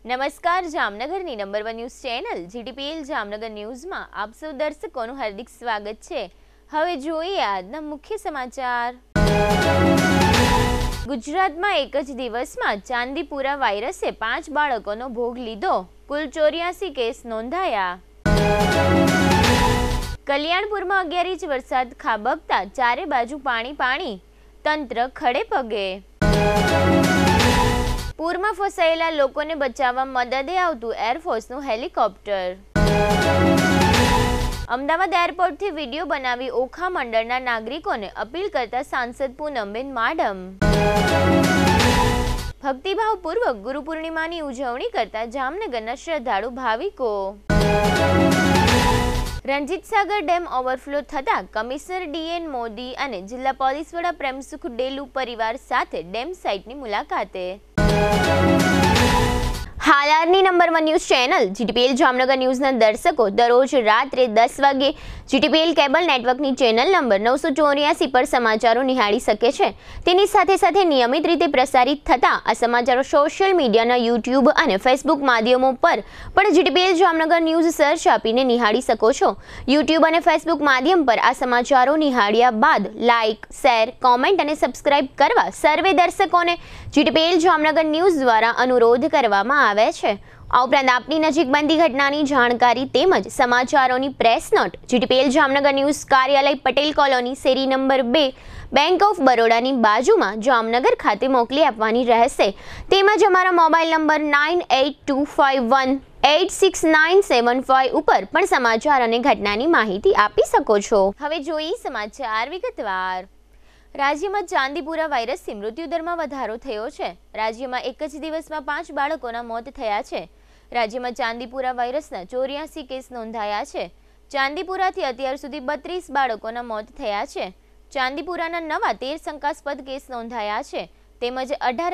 નમસ્કાર, જામનગરની number 1 news channel GTPL Jamnagar ન્યૂઝમાં આપ સૌ દર્શકોનું હાર્દિક સ્વાગત છે। હવે જોઈએ આજના મુખ્ય સમાચાર। ગુજરાતમાં એક જ દિવસમાં ચાંદીપુરા વાયરસે 5 બાળકોનો ભોગ લીધો, કુલ 84 કેસ નોંધાયા। કલ્યાણપુરમાં 11 ઇંચ વરસાદ ખાબકતા ચારે બાજુ પાણી, તંત્ર ખડે પગે। પૂરમાં ફસાયેલા લોકોને બચાવવા મદદે આવતું એરફોર્સનું હેલિકોપ્ટર। અમદાવાદ એરપોર્ટથી વિડીયો બનાવી ઓખા મંડળના નાગરિકોને અપીલ કરતા સાંસદ પૂનમબેન માડમ। ભક્તિભાવપૂર્વક ગુરુ પૂર્ણિમાની ઉજવણી કરતા જામનગરના શ્રદ્ધાળુ ભાવિકો। રણજીતસાગર ડેમ ઓવરફ્લો થતા કમિશનર ડીએન મોદી અને જિલ્લા પોલીસ વડા પ્રેમસુખ ડેલુ પરિવાર સાથે ડેમ સાઇટની મુલાકાતે। હાલની number 1 news channel GTPL Jamnagar ન્યૂઝના દર્શકો દરરોજ રાત્રે 10 વાગે જીટીપીએલ કેબલ નેટવર્કની ચેનલ નંબર 984 પર સમાચારો નિહાળી શકે છે। તેની સાથે નિયમિત રીતે પ્રસારિત થતા આ સમાચારો સોશિયલ મીડિયાના યુટ્યુબ અને ફેસબુક માધ્યમો પર પણ જીટીપીએલ જામનગર ન્યૂઝ સર્ચ આપીને નિહાળી શકો છો। યુટ્યુબ અને ફેસબુક માધ્યમ પર આ સમાચારો નિહાળ્યા બાદ લાઇક, શેર, કોમેન્ટ અને સબસ્ક્રાઇબ કરવા સર્વે દર્શકોને જીટીપીએલ જામનગર ન્યૂઝ દ્વારા અનુરોધ કરવામાં આવે છે। આ ઉપરાંત આપની નજીક બનતી ઘટનાની જાણકારી તેમજ સમાચારોની press note GTPL Jamnagar news કાર્યાલય પટેલ કોલોની શેરી નંબર 2 બેંક ઓફ બરોડાની બાજુમાં જામનગર ખાતે મોકલી આપવાની રહેશે। તેમજ અમારા મોબાઈલ નંબર 9825186975 ઉપર પણ સમાચાર અને ઘટનાની માહિતી આપી શકો છો। હવે જોઈએ સમાચાર વિગતવાર। રાજ્યમાં ચાંદીપુરા વાયરસથી મૃત્યુદરમાં વધારો થયો છે। રાજ્યમાં એક જ દિવસમાં 5 બાળકોના મોત થયા છે। રાજ્યમાં ચાંદીપુરા વાયરસના 84 કેસ નોંધાયા છે। ચાંદીપુરાથી અત્યાર સુધી 32 બાળકોના મોત થયા છે। ચાંદીપુરાના નવા 13 શંકાસ્પદ કેસ નોંધાયા છે તેમજ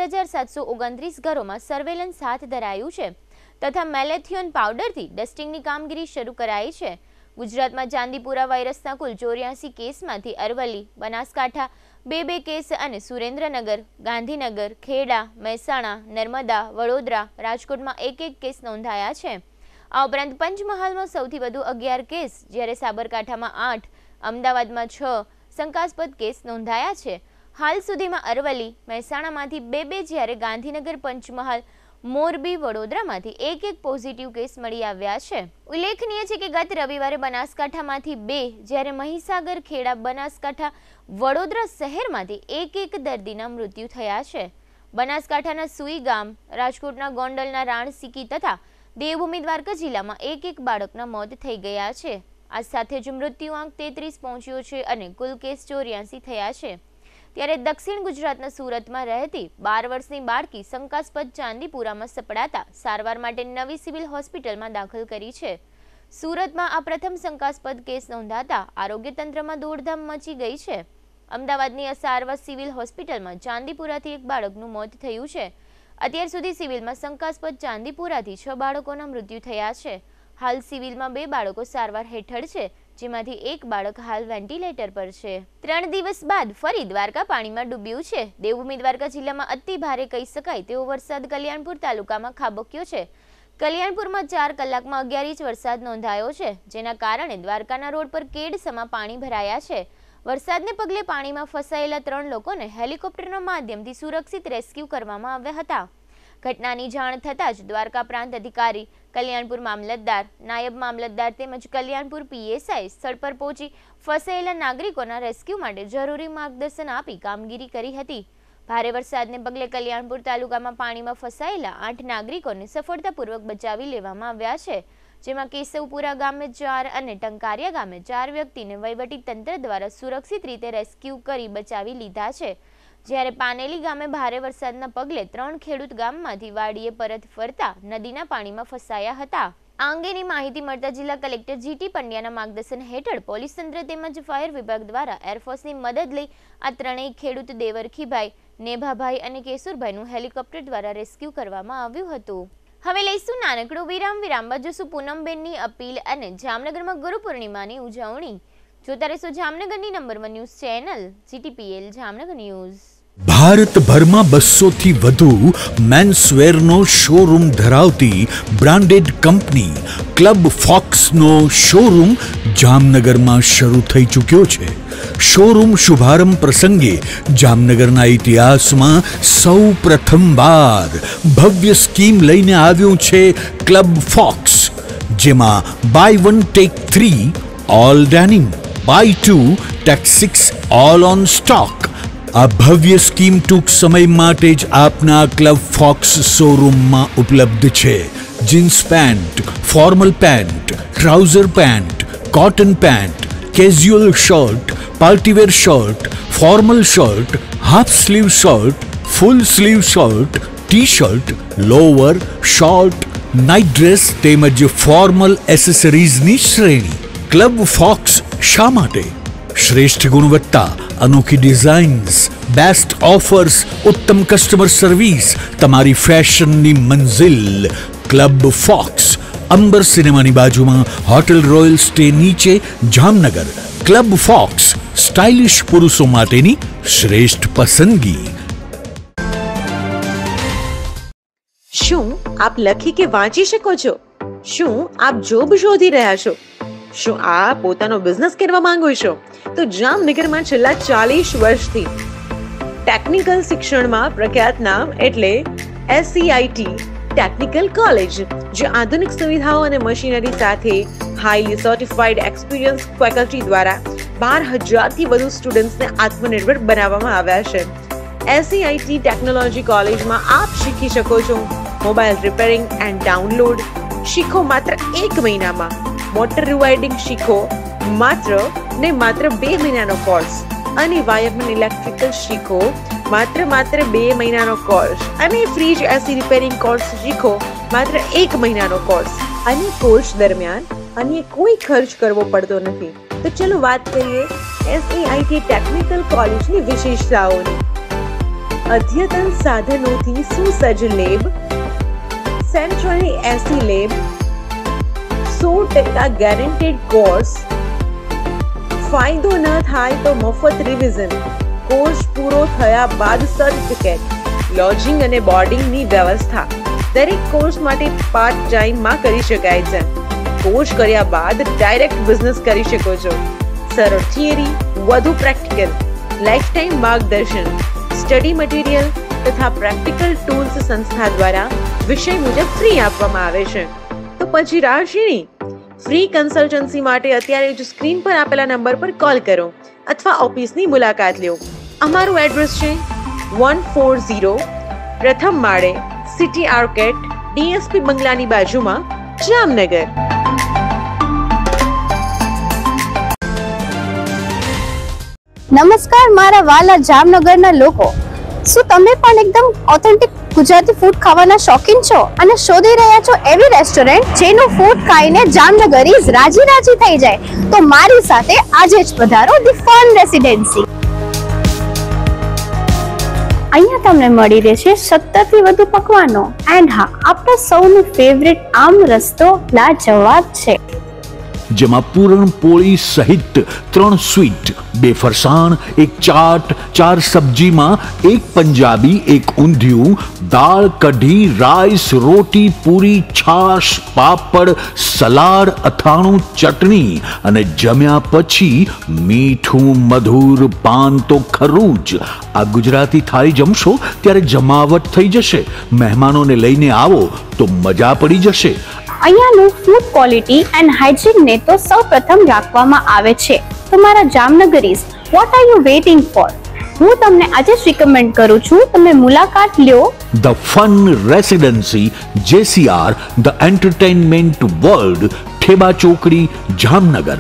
18,729 ઘરોમાં સર્વેલન્સ હાથ ધરાયું છે તથા મેલેથિયોન પાવડરથી ડસ્ટિંગની કામગીરી શરૂ કરાઈ છે। ગુજરાતમાં ચાંદીપુરા વાયરસના કુલ 84 કેસમાંથી અરવલ્લી, બનાસકાંઠા 2 કેસ અને સુરેન્દ્રનગર, ગાંધીનગર, ખેડા, મહેસાણા, નર્મદા, વડોદરા, રાજકોટમાં 1 કેસ નોંધાયા છે। આ ઉપરાંત પંચમહાલમાં સૌથી વધુ 11 કેસ, જ્યારે સાબરકાંઠામાં 8, અમદાવાદમાં 6 શંકાસ્પદ કેસ નોંધાયા છે। હાલ સુધીમાં અરવલ્લી, મહેસાણામાંથી 2, જ્યારે ગાંધીનગર, પંચમહાલ, મોરબી, વડોદરામાંથી 1 પોઝિટિવ કેસ મળી આવ્યા છે। ઉલ્લેખનીય છે કે ગત રવિવારે બનાસકાંઠામાંથી 2, જ્યારે મહીસાગર, ખેડા, બનાસકાંઠા, વડોદરા શહેરમાંથી 1 દર્દીના મૃત્યુ થયા છે। બનાસકાંઠાના સુઈ ગામ, રાજકોટના ગોંડલના રાણસીકી તથા દેવભૂમિ દ્વારકા જિલ્લામાં 1 બાળકના મોત થઈ ગયા છે। આ સાથે જ મૃત્યુઆંક 33 પહોંચ્યો છે અને કુલ કેસ 84 થયા છે। ત્યારે દક્ષિણ ગુજરાતના સુરતમાં રહેતી 12 વર્ષની બાળકી શંકાસ્પદ ચાંદીપુરામાં સપડાતા સારવાર માટે નવી સિવિલ હોસ્પિટલમાં દાખલ કરી છે। સુરતમાં આ પ્રથમ શંકાસ્પદ કેસ નોંધાતા આરોગ્ય તંત્રમાં દોડધામ મચી ગઈ છે। અમદાવાદની અસારવા સિવિલ હોસ્પિટલમાં ચાંદીપુરાથી 1 બાળકનું મોત થયું છે। અત્યાર સુધી સિવિલમાં શંકાસ્પદ ચાંદીપુરાથી 6 બાળકોના મૃત્યુ થયા છે। હાલ સિવિલમાં 2 બાળકો સારવાર હેઠળ છે, જેમાંથી 1 બાળક હાલ વેન્ટિલેટર પર છે। 3 દિવસ બાદ ફરી દ્વારકા પાણીમાં ડૂબ્યું છે। દેવભૂમિ દ્વારકા જિલ્લામાં અતિ ભારે કહી શકાય તેવો વરસાદ કલ્યાણપુર તાલુકામાં ખાબક્યો છે। કલ્યાણપુરમાં 4 કલાકમાં 11 ઇંચ વરસાદ નોંધાયો છે, જેના કારણે દ્વારકાના રોડ પર કેડસમાં પાણી ભરાયા છે। વરસાદને પગલે પાણીમાં ફસાયેલા 3 લોકોને હેલિકોપ્ટરના માધ્યમથી સુરક્ષિત રેસ્ક્યુ કરવામાં આવ્યા હતા। ઘટનાની જાણ થતાં જ દ્વારકા પ્રાંત અધિકારી, કલ્યાણપુર મામલતદાર, નાયબ મામલતદાર તેમજ કલ્યાણપુર પીએસઆઈ સ્થળ પર પહોંચી ફસાયેલા નાગરિકોના રેસ્ક્યુ માટે જરૂરી માર્ગદર્શન આપી કામગીરી કરી હતી। ભારે વરસાદને પગલે કલ્યાણપુર તાલુકામાં પાણીમાં ફસાયેલા 8 નાગરિકોને સફળતાપૂર્વક બચાવી લેવામાં આવ્યા છે, જેમાં કેશવપુરા ગામે 4 અને ટંકારિયા ગામે 4 વ્યક્તિને વહીવટી તંત્ર દ્વારા સુરક્ષિત રીતે રેસ્ક્યુ કરી બચાવી લીધા છે। જ્યારે પાનેલી ગામે ભારે વરસાદના પગલે 3 ખેડૂત ગામમાંથી વાડીએ પરત ફરતા નદીના પાણીમાં ફસાયા હતા। આ અંગેની માહિતી મળતા જિલ્લા કલેક્ટર જીટી પંડ્યાના માર્ગદર્શન હેઠળ પોલીસ તંત્ર તેમજ ફાયર વિભાગ દ્વારા એરફોર્સની મદદ લઈ આ 3 ખેડૂત દેવરખીભાઈ, નેભાભાઈ અને કેશુરભાઈનું હેલિકોપ્ટર દ્વારા રેસ્ક્યુ કરવામાં આવ્યું હતું। હવે લઈશું નાનકડો વિરામ બાદ જોશું પૂનમબેનની અપીલ અને જામનગરમાં ગુરુ પૂર્ણિમાની ઉજવણી। જોતા રહેશો જામનગરની number 1 news channel GTPL Jamnagar news. ભારતભરમાં 200 થી વધુ મેન્સવેરનો શોરૂમ ધરાવતી બ્રાન્ડેડ કંપની ક્લબ ફોક્સનો શોરૂમ જામનગરમાં શરૂ થઈ ચૂક્યો છે. શોરૂમ શુભારંભ પ્રસંગે જામનગરના ઇતિહાસમાં સૌ પ્રથમવાર ભવ્ય સ્કીમ લઈને આવ્યું છે ક્લબ ફોક્સ, જેમાં buy 1 take 3 all denim, buy 2 take 6 all on stock. આ ભવ્ય સ્કીમ ટૂંક સમય માટે જ આપના ક્લબ ફોક્સ શોરૂમમાં ઉપલબ્ધ છે. Jeans pant, formal pant, trouser pant, cotton pant, casual shirt, partywear shirt, formal shirt, half sleeve shirt, full sleeve shirt, T shirt, lower, short, night dress તેમજ ફોર્મલ એસેસરીઝની શ્રેણી. ક્લબ ફોક્સ શા માટે? શ્રેષ્ઠ ગુણવત્તા, અનોખી ડિઝાઇન્સ, બેસ્ટ ઓફર્સ, ઉત્તમ customer service, તમારી ફેશનની મંઝિલ ક્લબ ફોક્સ. અંબર સિનેમાની બાજુમાં હોટેલ રોયલ સ્ટે નીચે, જામનગર. ક્લબ ફોક્સ, સ્ટાઇલિશ પુરુષો માટેની શ્રેષ્ઠ પસંદગી. શું આપ લખી કે વાંચી શકો છો? શું આપ જોબ શોધી રહ્યા છો? શું આપ પોતાનો બિઝનેસ કરવા માંગો છો? તો જામનગરમાં છેલ્લા 40 વર્ષથી ટેકનિકલ શિક્ષણમાં પ્રખ્યાત નામ એટલે SCIT ટેકનિકલ કોલેજ, જે આધુનિક સુવિધાઓ અને મશીનરી સાથે હાઈલી સર્ટિફાઈડ એક્સપિરિયન્સ ફેકલ્ટી દ્વારા 12,000 થી વધુ સ્ટુડન્ટ્સને આત્મનિર્ભર બનાવવામાં આવ્યા છે. SCIT ટેકનોલોજી કોલેજમાં આપ શીખી શકો છો મોબાઈલ રિપેરિંગ એન્ડ ડાઉનલોડ શીખો માત્ર 1 મહિનામાં, મોટર રિવાઇડિંગ શીખો માત્ર 2 મહિનાનો કોર્સ, અને વાયરમેન ઇલેક્ટ્રિકલ શીખો માત્ર 2 મહિનાનો કોર્સ, અને ફ્રીજ એસી રિપેરિંગ કોર્સ શીખો માત્ર 1 મહિનાનો કોર્સ. અને કોર્સ દરમિયાન અન્ય કોઈ ખર્ચ કરવો પડતો નથી. તો ચલો વાત કરીએ SCIT ટેકનિકલ કોલેજની વિશેષતાઓની. અદ્યતન સાધનોથી સુસજ્જ lab, centrally AC lab, 100% guaranteed course, ફાયદો ન થાય તો મફત રિવિઝન, કોર્સ પૂરો થયા બાદ સર્ટિફિકેટ, લોજિંગ અને બોર્ડિંગની વ્યવસ્થા. દરેક કોર્સ માટે પાર્ટ ટાઈમમાં કરી શકાય છે. કોર્સ કર્યા બાદ ડાયરેક્ટ બિઝનેસ કરી શકો છો. સરળ થિયરી, વધુ પ્રેક્ટિકલ, લાઈફ ટાઈમ માર્ગદર્શન, સ્ટડી મટીરિયલ તથા પ્રેક્ટિકલ ટૂલ્સ સંસ્થા દ્વારા વિષય મુજબ ફ્રી આપવામાં આવે છે. તો પછી રાહ શેની? ફ્રી કન્સલ્ટન્સી માટે અત્યારે જ સ્ક્રીન પર આપેલા નંબર પર કોલ કરો અથવા ઓફિસની મુલાકાત લો. અમારું એડ્રેસ છે 140 પ્રથમ માળે, સિટી આર્કેટ, DSP બંગલાની બાજુમાં, જામનગર. નમસ્કાર મારા વાલા જામનગરના લોકો, શું તમે પણ એકદમ ઓથેન્ટિક ગુજરાતી ફૂડ ખાવાના શોખીન છો અને શોધી રહ્યા છો એવી રેસ્ટોરન્ટ જેનું ફૂડ ખાઈને જામનગરીઝ રાજી રાજી થઈ જાય? તો મારી સાથે આજે જ પધારો ધી ફન રેસિડેન્સી. અહીંયા તમને મળી રહેશે 70 થી વધુ પકવાનો એન્ડ હા, આપણા સૌનું ફેવરેટ આમ રસ્તો લાજવાબ છે, જેમાં પૂરણપોળી સહિત 3 સ્વીટ, 2 ફરસાણ, 1 ચાટ, 4 સબ્જીમાં 1 પંજાબી, 1 ઊંધિયું, દાળ, કઢી, રાઈસ, રોટી, પૂરી, છાશ, પાપડ, સલાડ, અથાણું, ચટણી અને જમ્યા પછી મીઠું મધુર પાન તો ખરું જ. આ ગુજરાતી થાળી જમશો ત્યારે જમાવટ થઈ જશે. મહેમાનોને લઈને આવો તો મજા પડી જશે. અહીંયાનું ફૂડ ક્વોલિટી એન્ડ હાઇજીનને તો સૌપ્રથમ રાખવામાં આવે છે. તો મારા Jamnagaris, what are you waiting for? હું તમને આજે જ રિકમેન્ડ કરું છું, તમે મુલાકાત લ્યો The Fun Residency, JCR, The Entertainment World, Theba Chokdi, Jamnagar.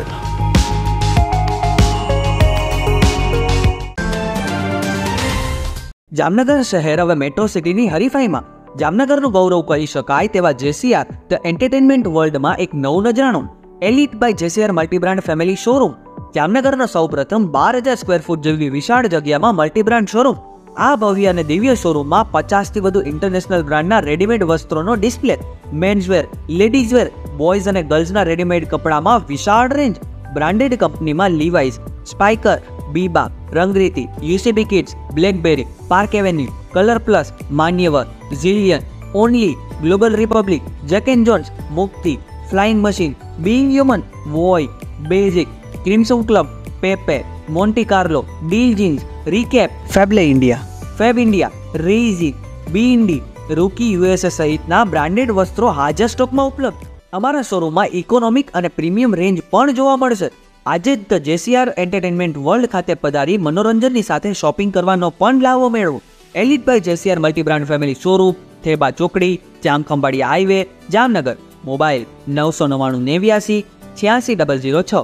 Jamnagar શહેર હવે મેટ્રો સિટીની હરીફાઈમાં જામનગરનું ગૌરવ કરી શકાય તેવા JCR ધ એન્ટરટેનમેન્ટ વર્લ્ડમાં એક નવું નજરાણું Elite by JCR multibrand family showroom. જામનગરના સૌપ્રથમ 12,000 સ્ક્વેર ફૂટ જેવી વિશાળ જગ્યામાં મલ્ટીબ્રાન્ડ શોરૂમ. આ ભવ્ય અને દિવ્ય શોરૂમમાં 50 થી વધુ ઇન્ટરનેશનલ બ્રાન્ડના રેડીમેડ વસ્ત્રોનો ડિસ્પ્લે, મેન્સવેર, લેડીઝવેર, બોયઝ અને ગર્લ્સના રેડીમેડ કપડામાં વિશાળ રેન્જ, બ્રાન્ડેડ કંપનીમાં લીવાઇસ, સ્પાઇકર, બીબાગ, Rangriti, UCB kids, Blackberry, Park Avenue, Colour Plus, Manyavar, Zillion, Only, Global Republic, Jack and Jones, Mukti, Flying Machine, Being Human, Voi, Basics, Crimson Club, Pepe, Monte Carlo, Deal Jeans, Recap, ફેબલે India, Fab India, રેઝી, બી ઇન્ડી, Rookie USA સહિતના branded વસ્ત્રો હાજર સ્ટોકમાં ઉપલબ્ધ. અમારા શોરૂમમાં ઇકોનોમિક અને પ્રીમિયમ રેન્જ પણ જોવા મળશે. આજે જ ધ જેસીઆર એન્ટરટેનમેન્ટ વર્લ્ડ ખાતે પધારી મનોરંજનની સાથે શોપિંગ કરવાનો પણ લાવો મેળવો. Elite by JCR multi brand family showroom, Theba Chokdi, Jamkhambhaliya highway, Jamnagar. Mobile 999 86 006.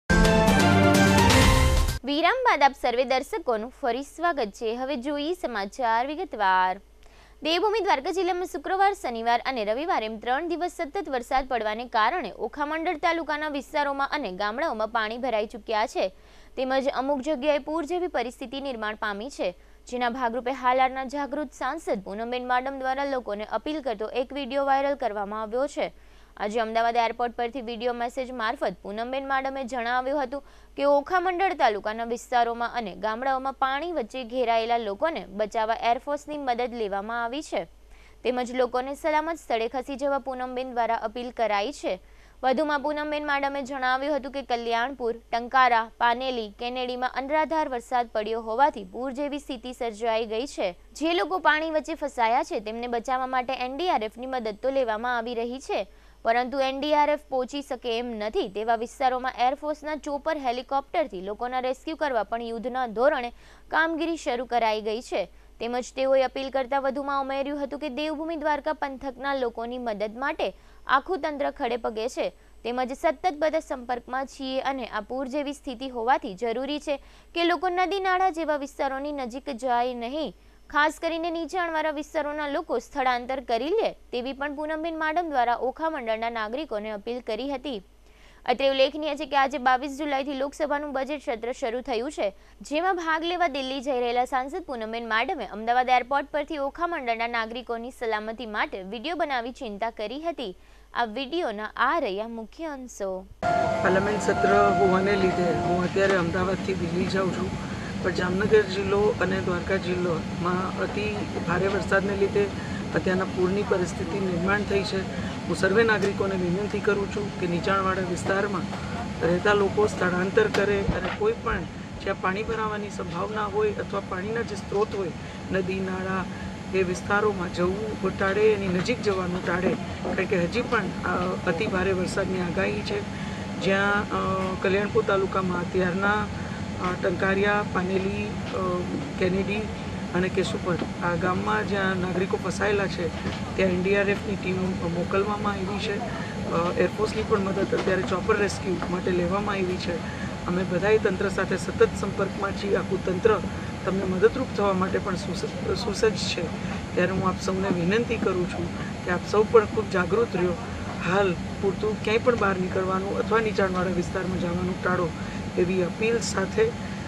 વિરામ બાદ આપ સર્વે દર્શકોનું ફરી સ્વાગત છે. હવે જોઈએ સમાચાર વિગતવાર. દેવભૂમિ દ્વારકા જિલ્લામાં શુક્રવાર, શનિવાર અને રવિવારે એમ 3 દિવસ સતત વરસાદ પડવાને કારણે ઓખામંડળ તાલુકાના વિસ્તારોમાં અને ગામડાઓમાં પાણી ભરાઈ ચૂક્યા છે. તેમજ અમુક જગ્યાએ પૂર જેવી પરિસ્થિતિ નિર્માણ પામી છે. જેના ભાગરૂપે હાલારના જાગૃત સાંસદ પૂનમબેન માડમ દ્વારા લોકોને અપીલ કરતો એક વિડીયો વાયરલ કરવામાં આવ્યો છે. આજે અમદાવાદ એરપોર્ટ પરથી વિડીયો મેસેજ મારફત પૂનમબેન માડમે જણાવ્યું હતું કે ઓખામંડળ તાલુકાના વિસ્તારોમાં અને ગામડાઓમાં પાણી વચ્ચે ઘેરાયેલા લોકોને બચાવવા એરફોર્સની મદદ લેવામાં આવી છે. તેમજ લોકોને સલામત સ્થળે ખસી જવા પૂનમબેન દ્વારા અપીલ કરાઈ છે. વધુમાં પૂનમબેન માડમે જણાવ્યું હતું કે કલ્યાણપુર, ટંકારા, પાનેલી, કેનેડીમાં અનરાધાર વરસાદ પડ્યો હોવાથી પૂર જેવી સ્થિતિ સર્જાઈ ગઈ છે. જે લોકો પાણી વચ્ચે ફસાયા છે તેમને બચાવવા માટે એનડીઆરએફની મદદ તો લેવામાં આવી રહી છે, પરંતુ એનડીઆરએફ પહોંચી શકે એમ નથી તેવા વિસ્તારોમાં એરફોર્સના ચોપર, હેલિકોપ્ટરથી લોકોના રેસ્ક્યુ કરવા પણ યુદ્ધના ધોરણે કામગીરી શરૂ કરાઈ ગઈ છે. તેમજ તેઓએ અપીલ કરતા વધુમાં ઉમેર્યું હતું કે દેવભૂમિ દ્વારકા પંથકના લોકોની મદદ માટે આખું તંત્ર ખડે પગે છે. તેમજ સતત બધા સંપર્કમાં છીએ અને આ પૂર જેવી સ્થિતિ હોવાથી જરૂરી છે કે લોકો નદી નાળા જેવા વિસ્તારોની નજીક જાય નહીં. ખાસ કરીને નીચાણવાળા વિસ્તારોના લોકો સ્થળાંતર કરી લે તેવી પણ પૂનમબેન માડમ દ્વારા ઓખામંડળના નાગરિકોને અપીલ કરી હતી. અત્રે ઉલ્લેખનીય છે કે આજે 22 જુલાઈથી લોકસભાનું બજેટ સત્ર શરૂ થયું છે, જેમાં ભાગ લેવા દિલ્હી જઈ રહેલા સાંસદ પૂનમબેન માડમે અમદાવાદ એરપોર્ટ પરથી ઓખામંડળના નાગરિકોની સલામતી માટે વિડીયો બનાવી ચિંતા કરી હતી. આ વિડીયોના આ રહ્યા મુખ્ય અંશો. પાર્લામેન્ટ સત્ર હોવાને લીધે હું અત્યારે અમદાવાદથી દિલ્હી જાઉં છું, પણ જામનગર જિલ્લો અને દ્વારકા જિલ્લોમાં અતિ ભારે વરસાદને લીધે અત્યારના પૂરની પરિસ્થિતિ નિર્માણ થઈ છે. હું સર્વે નાગરિકોને વિનંતી કરું છું કે નીચાણવાળા વિસ્તારમાં રહેતા લોકો સ્થળાંતર કરે અને કોઈ પણ જ્યાં પાણી ભરાવાની સંભાવના હોય અથવા પાણીના જે સ્ત્રોત હોય, નદી, નાળા, એ વિસ્તારોમાં જવું ટાળે, એની નજીક જવાનું ટાળે. કારણ કે હજી પણ અતિ ભારે વરસાદની આગાહી છે. જ્યાં કલ્યાણપુર તાલુકામાં અત્યારના ટંકારિયા, પાનેલી, કેનેડી અને કેશુપર આ ગામમાં જ્યાં નાગરિકો ફસાયેલા છે ત્યાં એનડીઆરએફની ટીમ મોકલવામાં આવી છે. એરફોર્સની પણ મદદ અત્યારે ચોપર રેસ્ક્યુ માટે લેવામાં આવી છે. અમે બધાએ તંત્ર સાથે સતત સંપર્કમાં છીએ. આખું તંત્ર તમને મદદરૂપ થવા માટે પણ સુસજ્જ છે. ત્યારે હું આપ સૌને વિનંતી કરું છું કે આપ સૌ પણ ખૂબ જાગૃત રહ્યો. હાલ પૂરતું ક્યાંય પણ બહાર નીકળવાનું અથવા નીચાણવાળા વિસ્તારમાં જવાનું ટાળો એવી અપીલ સાથે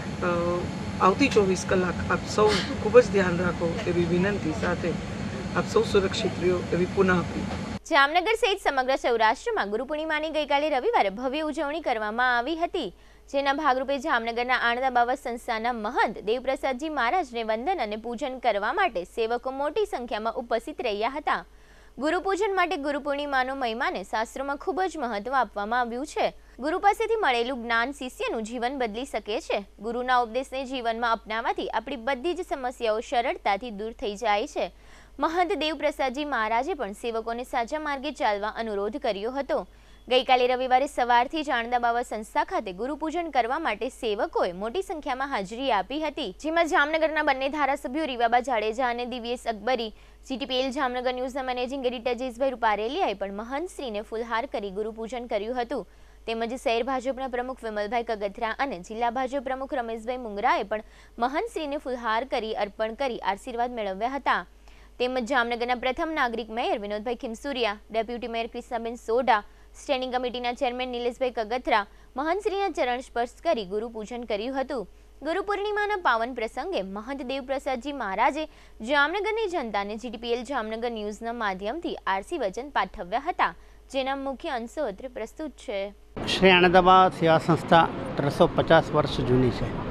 આવતી 24 કલાક આપ સૌ ખૂબ જ ધ્યાન રાખો એવી વિનંતી સાથે આપ સૌ સુરક્ષિત રહ્યો એવી પુનઃ અપીલ. જામનગર સહિત સમગ્ર સૌરાષ્ટ્રમાં ગુરુ પૂર્ણિમાની ગઈકાલે રવિવારે ભવ્ય ઉજવણી કરવામાં આવી હતી. જેના ભાગરૂપે જામનગરના આણંદ બાવા સંસ્થાના મહંત દેવપ્રસાદજી મહારાજને વંદન અને પૂજન કરવા માટે સેવકો મોટી સંખ્યામાં ઉપસ્થિત રહ્યા હતા. ગુરુ પૂજન માટે ગુરુ પૂર્ણિમાનો મહિમાને શાસ્ત્રોમાં ખૂબ જ મહત્વ આપવામાં આવ્યું છે. ગુરુ પાસેથી મળેલું જ્ઞાન શિષ્યનું જીવન બદલી શકે છે. ગુરુના ઉપદેશને જીવનમાં અપનાવવાથી આપણી બધી જ સમસ્યાઓ સરળતાથી દૂર થઈ જાય છે. મહંત દેવપ્રસાદજી મહારાજે પણ સેવકોને સાચા માર્ગે ચાલવા અનુરોધ કર્યો હતો. ગઈકાલે રવિવારે સવારથી જ આણંદ બાવા સંસ્થા ખાતે ગુરુ પૂજન કરવા માટે સેવકોએ મોટી સંખ્યામાં હાજરી આપી હતી. જેમાં જામનગરના બંને ધારાસભ્યો રીવાબા જાડેજા અને દિવ્યેશ અકબરી, જીટીપીએલ જામનગર ન્યૂઝના મેનેજિંગ એડિટર જયેશભાઈ રૂપારેલિયાએ પણ મહંતશ્રીને ફૂલહાર કરી ગુરુ પૂજન કર્યું હતું. તેમજ શહેર ભાજપના પ્રમુખ વિમલભાઈ કગથરા અને જિલ્લા ભાજપ પ્રમુખ રમેશભાઈ મુંગરાએ પણ મહંતશ્રીને ફૂલહાર કરી અર્પણ કરી આશીર્વાદ મેળવ્યા હતા. તેમજ જામનગરના પ્રથમ નાગરિક mayor Vinodbhai Khimsuriya, deputy mayor Krishnaben Sodha, standing કમિટીના ચેરમેન નિલેશભાઈ કગથરા મહંતશ્રીના ચરણ સ્પર્શ કરી ગુરુ પૂજન કર્યું હતું. ગુરુ પૂર્ણિમાના પાવન પ્રસંગે મહંત દેવપ્રસાદજી મહારાજે જામનગરની જનતાને જીટીપીએલ જામનગર ન્યૂઝના માધ્યમથી આરસી વચન પાઠવ્યા હતા. જેના મુખ્ય અંશો અત્રે પ્રસ્તુત છે. શ્રી આણંદ બાવા સેવા સંસ્થા 350 વર્ષ જૂની છે.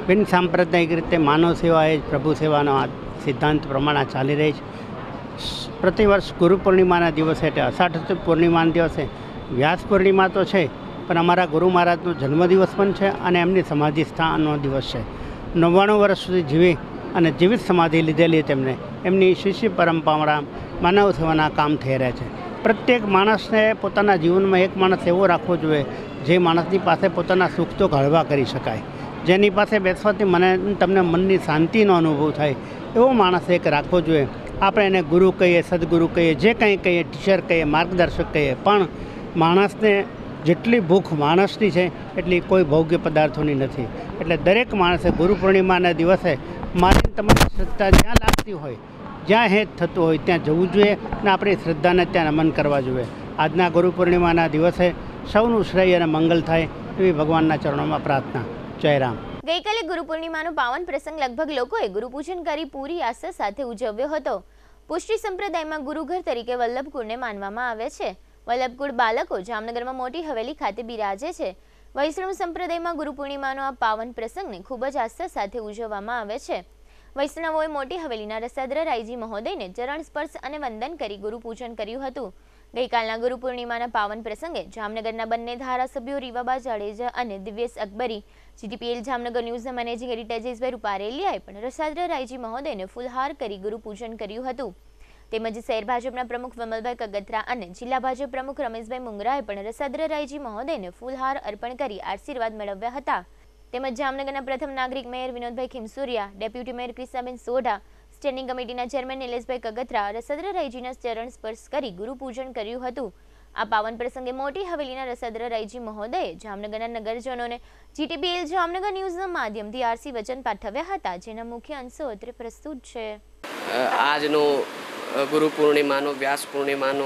બિન સાંપ્રદાયિક રીતે માનવ સેવા એ જ પ્રભુ સેવાનો આ સિદ્ધાંત પ્રમાણે ચાલી રહી છે. પ્રતિવર્ષ ગુરુ પૂર્ણિમાના દિવસે એટલે અષાઢ પૂર્ણિમાના દિવસે વ્યાસ પૂર્ણિમા તો છે, પણ અમારા ગુરુ મહારાજનો જન્મદિવસ પણ છે અને એમની સમાધિ સ્થાનનો દિવસ છે. 99 વર્ષ સુધી જીવી અને જીવિત સમાધિ લીધેલી તેમણે એમની શિષ્ય પરંપરા માનવ સેવાના કામ થઈ રહ્યા છે. પ્રત્યેક માણસને પોતાના જીવનમાં એક માણસ એવો રાખવો જોઈએ જે માણસની પાસે પોતાના સુખ તો હળવા કરી શકાય, જેની પાસે બેસવાથી તમને મનની શાંતિનો અનુભવ થાય એવો માણસ એક રાખવો જોઈએ. આપણે એને ગુરુ કહીએ, સદગુરુ કહીએ, જે કંઈ કહીએ, ટીચર કહીએ, માર્ગદર્શક કહીએ, પણ માણસને જેટલી ભૂખ માણસની છે એટલી કોઈ ભોગ્ય પદાર્થોની નથી. એટલે દરેક માણસે ગુરુ પૂર્ણિમાના દિવસે મારી તમારી શ્રદ્ધા જ્યાં લાગતી હોય, જ્યાં હેત થતું હોય ત્યાં જવું જોઈએ અને આપણી શ્રદ્ધાને ત્યાં નમન કરવા જોઈએ. આજના ગુરુ પૂર્ણિમાના દિવસે સૌનું શ્રેય અને મંગલ થાય એવી ભગવાનના ચરણોમાં પ્રાર્થના. જય રામ. ગઈકાલે ગુરુ પૂર્ણિમાનો પાવન પ્રસંગ લગભગ લોકોએ ગુરુપૂજન કરી પૂરી આસ્થા સાથે ઉજવ્યો હતો. પુષ્ટિ સંપ્રદાયમાં ગુરુઘર તરીકે વલ્લભકુળને માનવામાં આવે છે. વલ્લભકુળ બાલકો જામનગરમાં મોટી હવેલી ખાતે બિરાજે છે. વૈષ્ણવ સંપ્રદાયમાં ગુરુ પૂર્ણિમાનો આ પાવન પ્રસંગને ખૂબ જ આસ્થા સાથે ઉજવવામાં આવે છે. વૈષ્ણવોએ મોટી હવેલીના રસાદ્ર રાયજી મહોદયને ચરણ સ્પર્શ અને વંદન કરી ગુરુ પૂજન કર્યું હતું. ગઈકાલના ગુરુ પૂર્ણિમાના પાવન પ્રસંગે જામનગરના બંને ધારાસભ્યો રીવાબા જાડેજા અને દિવ્યેશ અકબરી, જીટીપીએલ જામનગર ન્યૂઝના મેનેજિંગ એડિટર જયેશભાઈ રૂપારેલિયાએ પણ રસાદ્ર રાયજી મહોદયને ફૂલહાર કરી ગુરુ પૂજન કર્યું હતું. તેમજ શહેર ભાજપના પ્રમુખ વિમલભાઈ કગત્રા અને જિલ્લા ભાજપ પ્રમુખ રમેશભાઈ મુંગરાએ પણ રસાદ્ર રાયજી મહોદયને ફૂલહાર અર્પણ કરી આશીર્વાદ મેળવ્યા હતા. તેમજ જામનગરના પ્રથમ નાગરિક mayor Vinodbhai Khimsuriya, deputy mayor Krishnaben Sodha, standing કમિટીના ચેરમેન નિલેશભાઈ કગત્રા રસાદ્ર રાયજીના ચરણ સ્પર્શ કરી ગુરુ પૂજન કર્યું હતું. આ પાવન પ્રસંગે મોટી હવેલીના રસાદ્ર રાયજી મહોદયે જામનગરના નગરજનોને જીટીપીએલ જામનગર ન્યૂઝના માધ્યમથી આરસી વચન પાઠવ્યા હતા, જેના મુખ્ય અંશો અત્રે પ્રસ્તુત છે. આજનો ગુરુ પૂર્ણિમાનો, વ્યાસ પૂર્ણિમાનો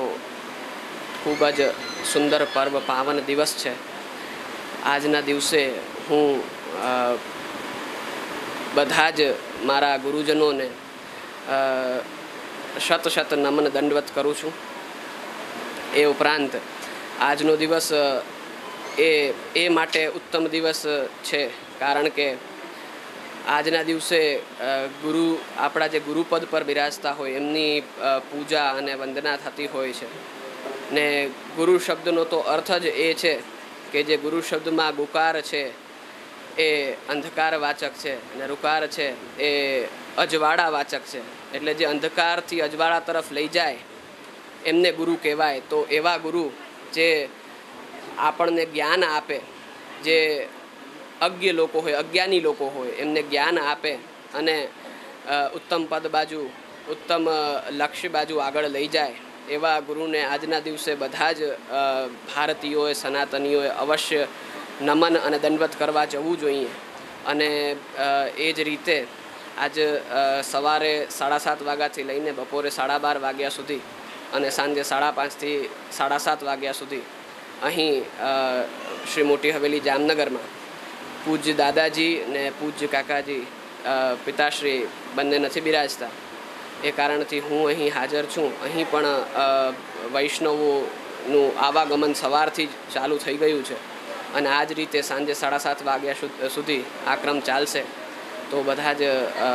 ખૂબ જ સુંદર પર્વ, પાવન દિવસ છે. આજના દિવસે હું બધા જ મારા ગુરુજનોને શત નમન દંડવત કરું છું. એ ઉપરાંત આજનો દિવસ એ માટે ઉત્તમ દિવસ છે કારણ કે આજના દિવસે આપણા જે ગુરુપદ પર બિરાજતા હોય એમની પૂજા અને વંદના થતી હોય છે. ને ગુરુ શબ્દનો તો અર્થ જ એ છે કે જે ગુરુ શબ્દમાં ગુકાર છે એ અંધકારવાચક છે અને રુકાર છે એ અજવાળાવાચક છે. એટલે જે અંધકારથી અજવાળા તરફ લઈ જાય એમને ગુરુ કહેવાય. તો એવા ગુરુ જે આપણને જ્ઞાન આપે, જે અજ્ઞ લોકો હોય, અજ્ઞાની લોકો હોય એમને જ્ઞાન આપે અને ઉત્તમ પદ બાજુ, ઉત્તમ લક્ષ્ય બાજુ આગળ લઈ જાય એવા ગુરુને આજના દિવસે બધા જ ભારતીયોએ, સનાતનીઓએ અવશ્ય નમન અને દંડવત કરવા જવું જોઈએ. અને એ જ રીતે આજ સવારે 7:30 વાગ્યાથી લઈને બપોરે 12:30 વાગ્યા સુધી અને સાંજે 5:30 થી 7:30 વાગ્યા સુધી અહીં શ્રી મોટી હવેલી જામનગરમાં પૂજ્ય દાદાજી ને પૂજ્ય કાકાજી પિતાશ્રી બંને નથી બિરાજતા. એ કારણથી હું અહીં હાજર છું. અહીં પણ વૈષ્ણવોનું આવાગમન સવારથી જ ચાલુ થઈ ગયું છે અને આ જ રીતે સાંજે 7:30 વાગ્યા સુધી આ ક્રમ ચાલશે. તો બધા જ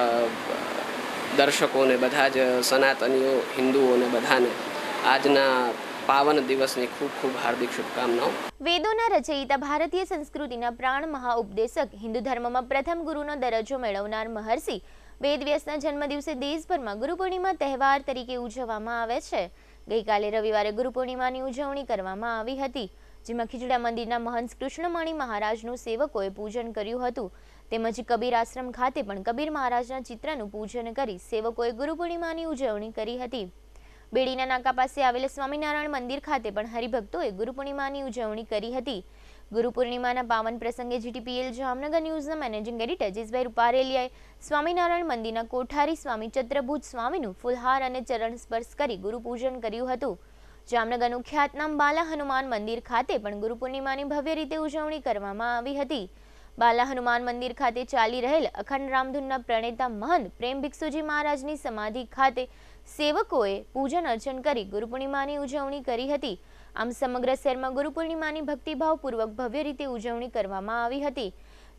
દર્શકોને, બધા જ સનાતનીઓ, હિન્દુઓને બધાને આજના પાવન દિવસની ખૂબ ખૂબ હાર્દિક શુભકામનાઓ. વેદોના રચયિતા, ભારતીય સંસ્કૃતિના પ્રાણ મહાઉપદેશક, હિન્દુ ધર્મમાં પ્રથમ ગુરુનો દરજ્જો મેળવનાર મહર્ષિ વેદવ્યાસના જન્મદિવસે દેશભરમાં ગુરુ પૂર્ણિમા તહેવાર તરીકે ઉજવવામાં આવે છે. ગઈકાલે રવિવારે ગુરુ પૂર્ણિમાની ઉજવણી કરવામાં આવી હતી, જેમાં ખીજડા મંદિરના મહંત કૃષ્ણમણી મહારાજનું સેવકોએ પૂજન કર્યું હતું. તેમજ કબીર આશ્રમ ખાતે પણ કબીર મહારાજના ચિત્રનું પૂજન કરી સેવકોએ ગુરુ પૂર્ણિમાની ઉજવણી કરી હતી. બેડીના નાકા પાસે આવેલ સ્વામિનારાયણ મંદિર ખાતે પણ હરિભક્તોએ ગુરુ પૂર્ણિમાની ઉજવણી કરી હતી. ગુરુ પૂર્ણિમાના પાવન પ્રસંગે જીટીપીએલ જામનગર ન્યૂઝના મેનેજિંગ એડિટર જયેશભાઈ રૂપારેલિયાએ સ્વામિનારાયણ મંદિરના કોઠારી સ્વામી ચત્રભુજ સ્વામીનું ફૂલહાર અને ચરણ સ્પર્શ કરી ગુરુ પૂજન કર્યું હતું. જામનગરનું ખ્યાતનામ બાલા હનુમાન મંદિર ખાતે પણ ગુરુ પૂર્ણિમાની ભવ્ય રીતે ઉજવણી કરવામાં આવી હતી. બાલા હનુમાન મંદિર ખાતે ચાલી રહેલ અખંડ રામધૂનના પ્રણેતા મહંત પ્રેમ ભિક્ષુજી મહારાજની સમાધિ ખાતે સેવકોએ પૂજન અર્ચન કરી ગુરુ પૂર્ણિમાની ઉજવણી કરી હતી. આમ સમગ્ર શહેરમાં ગુરુ પૂર્ણિમાની ભક્તિભાવપૂર્વક ભવ્ય રીતે ઉજવણી કરવામાં આવી હતી.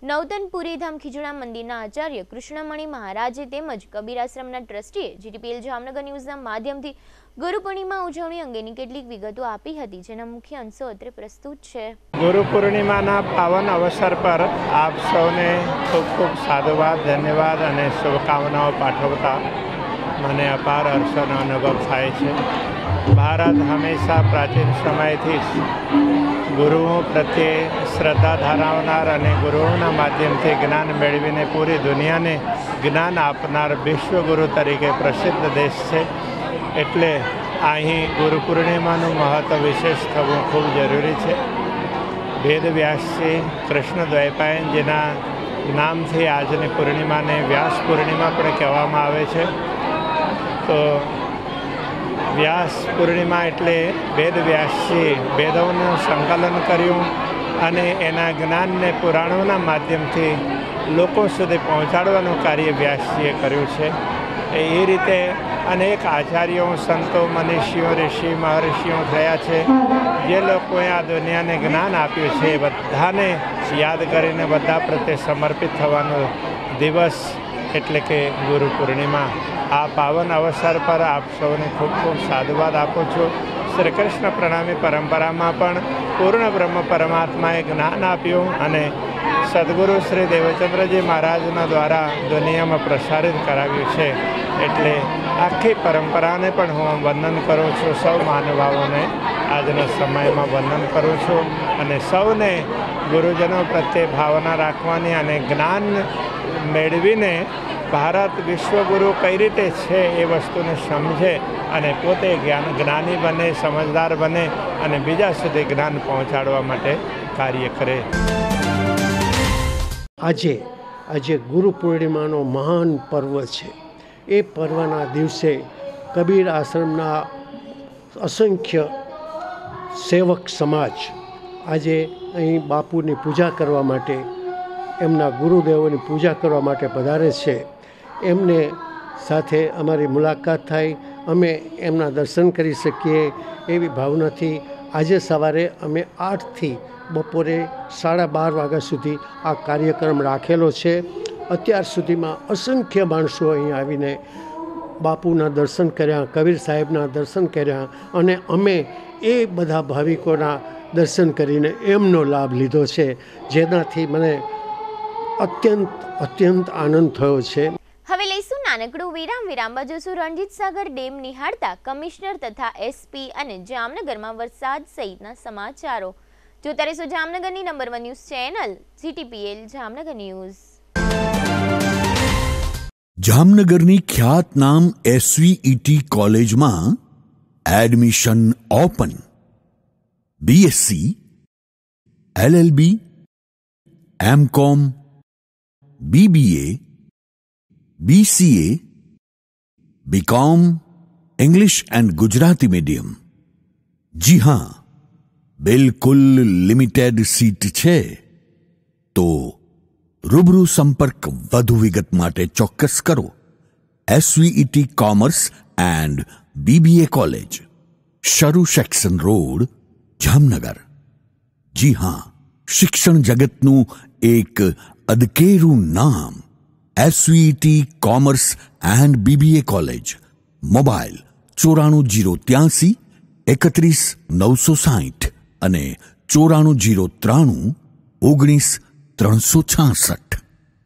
નવતનપુરી ધામ ખીજડા મંદિરના આચાર્ય કૃષ્ણમણી મહારાજે તેમજ કબીર આશ્રમના ટ્રસ્ટીએ જીટીપીએલ જામનગર ન્યૂઝના માધ્યમથી ગુરુ પૂર્ણિમા ઉજવણી અંગેની કેટલીક વિગતો આપી હતી, જેના મુખ્ય અંશો અત્રે પ્રસ્તુત છે. ગુરુ પૂર્ણિમાના પાવન અવસર પર આપ સૌને ખૂબ ખૂબ સાધુવાદ, ધન્યવાદ અને શુભકામનાઓ પાઠવતા મને અપાર હર્ષનો અનુભવ થાય છે. ભારત હંમેશા પ્રાચીન સમયથી જ ગુરુઓ પ્રત્યે શ્રદ્ધા ધરાવનાર અને ગુરુઓના માધ્યમથી જ્ઞાન મેળવીને પૂરી દુનિયાને જ્ઞાન આપનાર વિશ્વગુરુ તરીકે પ્રસિદ્ધ દેશ છે. એટલે અહીં ગુરુ પૂર્ણિમાનું મહત્ત્વ વિશેષ થવું ખૂબ જરૂરી છે. વેદ વ્યાસજી કૃષ્ણ દ્વૈપાયનજીના નામથી આજની પૂર્ણિમાને વ્યાસ પૂર્ણિમા પણ કહેવામાં આવે છે. તો વ્યાસ પૂર્ણિમા એટલે વેદ વ્યાસજી વેદોનું સંકલન કર્યું અને એના જ્ઞાનને પુરાણોના માધ્યમથી લોકો સુધી પહોંચાડવાનું કાર્ય વ્યાસજીએ કર્યું છે. એ રીતે અનેક આચાર્યો, સંતો, મનીષીઓ, ઋષિ, મહર્ષિઓ થયા છે. જે લોકોએ આ દુનિયાને જ્ઞાન આપ્યું છે એ બધાને યાદ કરીને બધા પ્રત્યે સમર્પિત થવાનો દિવસ એટલે કે ગુરુ પૂર્ણિમા. આ પાવન અવસર પર આપ સૌને ખૂબ ખૂબ સાધુવાદ આપું છું. શ્રી કૃષ્ણ પ્રણામી પરંપરામાં પણ પૂર્ણ બ્રહ્મ પરમાત્માએ જ્ઞાન આપ્યું અને સદગુરુ શ્રી દેવચંદ્રજી મહારાજના દ્વારા દુનિયામાં પ્રસારિત કરાવ્યું છે. એટલે આખી પરંપરાને પણ હું વંદન કરું છું. સૌ માનવાઓને આજના સમયમાં વંદન કરું છું અને સૌને ગુરુજનો પ્રત્યે ભાવના રાખવાની અને જ્ઞાન મેળવીને ભારત વિશ્વગુરુ કઈ રીતે છે એ વસ્તુને સમજે અને પોતે જ્ઞાની બને, સમજદાર બને અને બીજા સુધી જ્ઞાન પહોંચાડવા માટે કાર્ય કરે. આજે ગુરુ પૂર્ણિમાનો મહાન પર્વ છે. એ પર્વના દિવસે કબીર આશ્રમના અસંખ્ય સેવક સમાજ આજે અહીં બાપુની પૂજા કરવા માટે, એમના ગુરુદેવોની પૂજા કરવા માટે પધારે છે. એમને સાથે અમારી મુલાકાત થાય, અમે એમના દર્શન કરી શકીએ એવી ભાવનાથી આજે સવારે અમે 8થી બપોરે 12:30 વાગ્યા સુધી આ કાર્યક્રમ રાખેલો છે. અત્યાર સુધીમાં અસંખ્ય માણસો અહીં આવીને બાપુના દર્શન કર્યા, કબીર સાહેબના દર્શન કર્યા અને અમે એ બધા ભાવિકોના દર્શન કરીને એમનો લાભ લીધો છે, જેનાથી મને અત્યંત આનંદ થયો છે. હવે લઈશું નાનકડું વિરામ બાજુ રણજીત સાગર ડેમ નિહાળતા કમિશનર તથા એસપી અને જામનગરમાં વરસાદ સહિતના સમાચારો. જોતા રહેશો જામનગરની number 1 news channel GTPL Jamnagar news. જામનગરની ખ્યાતનામ એસવીઈટી કોલેજમાં admission open. BSc, LLB, MCom, BBA, BCA, BCom, English and Gujarati medium. જી હા, બિલકુલ લિમિટેડ સીટ છે. તો રૂબરૂ સંપર્ક વધુ વિગત માટે ચોક્કસ કરો. SVET commerce and BBA college, શરૂ સેક્શન રોડ, જામનગર. જી હા, શિક્ષણ જગતનું એક અદકેરું નામ SVET commerce and BBA college. Mobile 94 083 31 960 અને 94 093 19 366.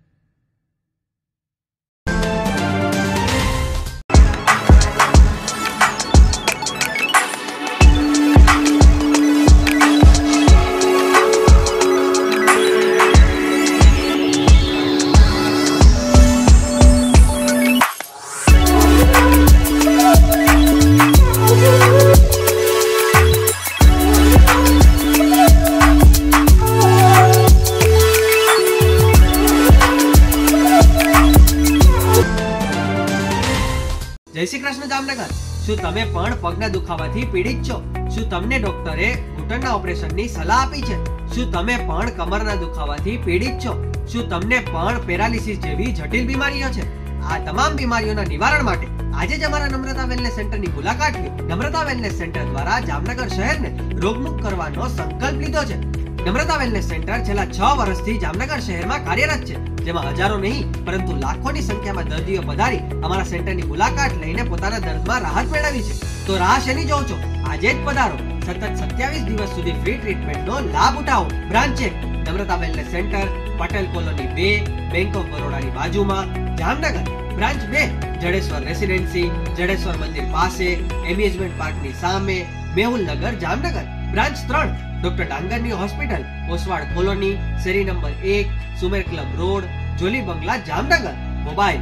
જય શ્રી કૃષ્ણ જામનગર. શું તમે પણ પગના દુખાવાથી પીડિત છો? શું તમને ડોક્ટરે ઘૂંટણના ઓપરેશનની સલાહ આપી છે? શું તમે પણ કમરના દુખાવાથી પીડિત છો? શું તમને પણ પેરાલિસિસ જેવી જટિલ બીમારીઓ છે? આ તમામ બીમારીઓના નિવારણ માટે આજે જ અમારા નમ્રતા વેલનેસ સેન્ટરની મુલાકાત લો. નમ્રતા વેલનેસ સેન્ટર દ્વારા જામનગર શહેરને રોગમુક્ત કરવાનો સંકલ્પ લીધો છે. નમ્રતા વેલનેસ સેન્ટર છેલ્લા 6 વર્ષથી જામનગર શહેરમાં કાર્યરત છે, જેમાં હજારો નહીં પરંતુ લાખોની સંખ્યામાં દર્દીઓ પધારી અમારા સેન્ટરની મુલાકાત લઈને પોતાના દર્દમાં રાહત મેળવી છે. તો રાહ શેની જોવો છો? આજે જ પધારો. સતત 27 દિવસ સુધી ફ્રી ટ્રીટમેન્ટનો લાભ ઉઠાવો. Branch 1 Namrata wellness centre, Patel colony 2, bank of બરોડાની બાજુમાં, જામનગર. બ્રાન્ચ 2 જડેશ્વર રેસિડેન્સી, જડેશ્વર મંદિર પાસે, એમ્યુઝમેન્ટ પાર્કની સામે, મેહુલ નગર, જામનગર. બ્રાન્ચ 3 ડોક્ટર ડાંગરની હોસ્પિટલ, ઓસવાડ કોલોની, શેરી number 1, Sumer club road, Jolly બંગલા, જામનગર. મોબાઈલ